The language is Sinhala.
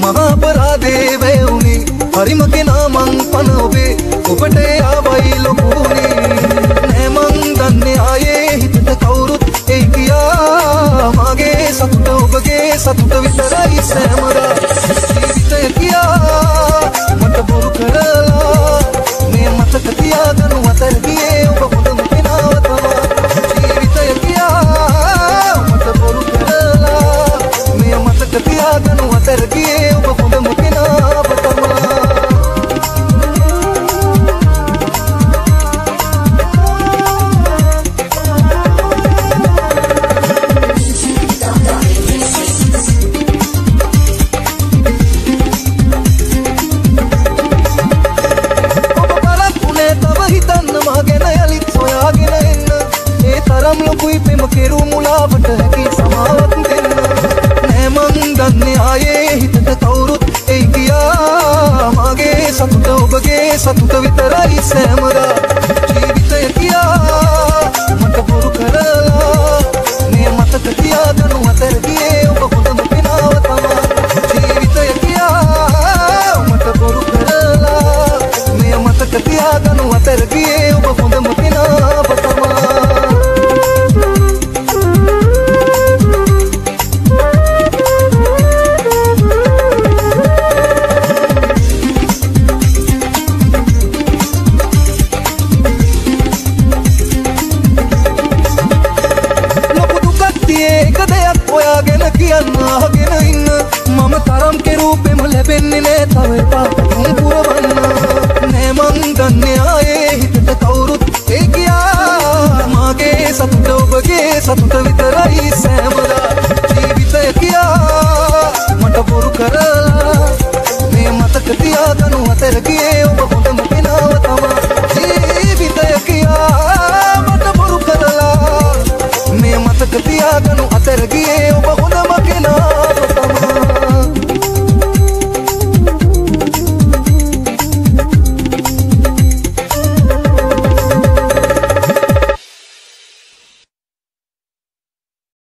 මහා අපරාධේ වැයුනේ හරිම කෙනා මං පන ඔබේ ඔබට ආවයි ලොකුනේ නෑ මං දන්නේ ආයේ හිතට කවුරුත් ඒ කියා මගේ සතුට ඔබගේ සතුට විතරයි සෑමදා ජීවිතය කියා මට බොරු කරලා මේ මතක තියාගනු අතර ගියේ ඔබ හොඳම කෙනාව තමයි ජීවිතය කියා මට බොරු කරලා මේ මතක තියාගනු අතර ගියේ ඔබ හොඳම කෙනාව තමයි සතුට විතරයි සෑමදා ජීවිතය කියා මට බොරු කරලා මේ මතක තියාගනු අතර ගියේ ඔබ හොඳම කෙනාව තමයි ජීවිතය කියා මට බොරු කරලා මේ මතක තියාගනු අතර ගියේ ඔබ හොඳම කෙනාව තමයි සතුට විතරයි සෑමදා ජීවිතය කියා මට බොරු කරලා මේ මතක තියාගනු අතර ගියේ ඔබ